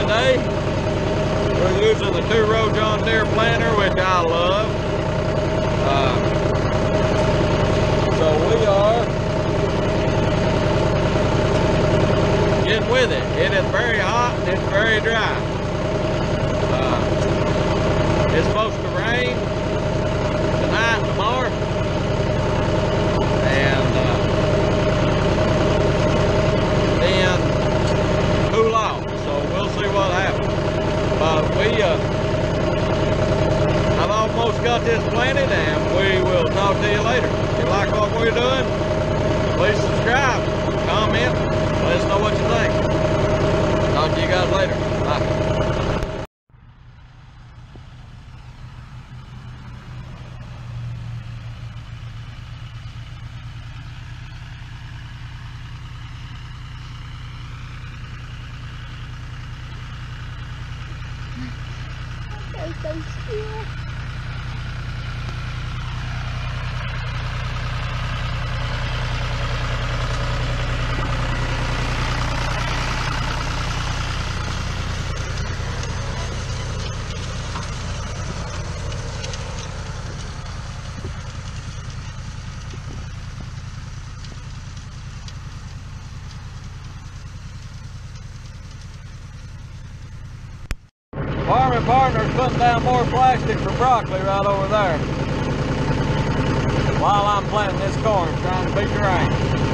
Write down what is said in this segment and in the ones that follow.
today. We're using the 2-row John Deere planter, which I love. So we are getting with it. It is very hot, it's very dry. It's supposed to rain tonight, tomorrow, and then cool off. So we'll see what happens. But I've almost got this planted, and we will talk to you later. If you like what we're doing, please subscribe, comment, let us know what you think. Talk to you guys later. Bye. So still. Farming Partner's putting down more plastic for broccoli right over there while I'm planting this corn, trying to beat the rain.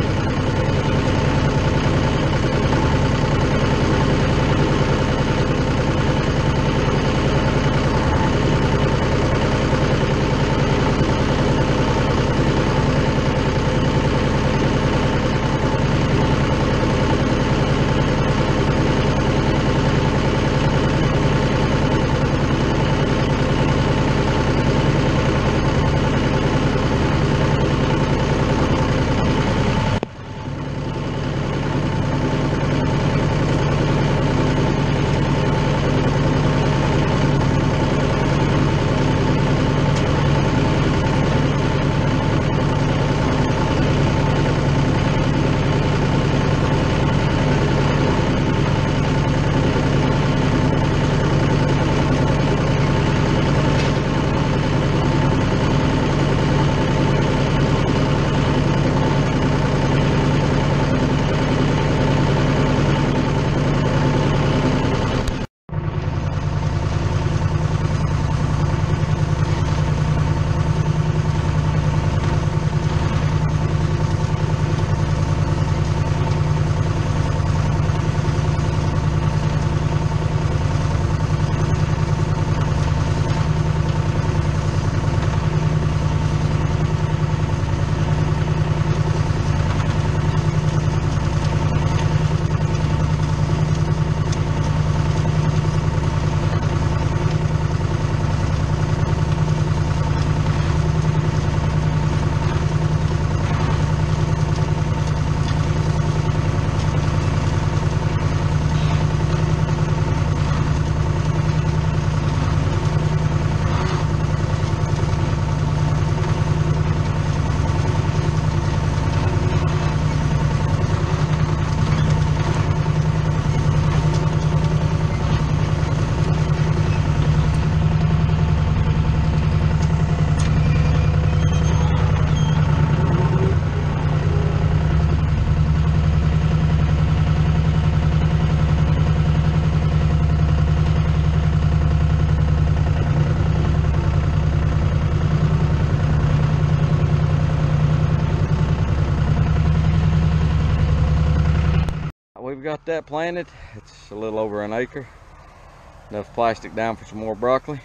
We've got that planted. It's a little over an acre. Enough plastic down for some more broccoli.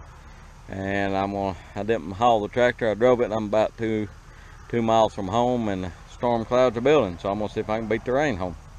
And I didn't haul the tractor. I drove it, and I'm about two miles from home, and the storm clouds are building. So I'm gonna see if I can beat the rain home.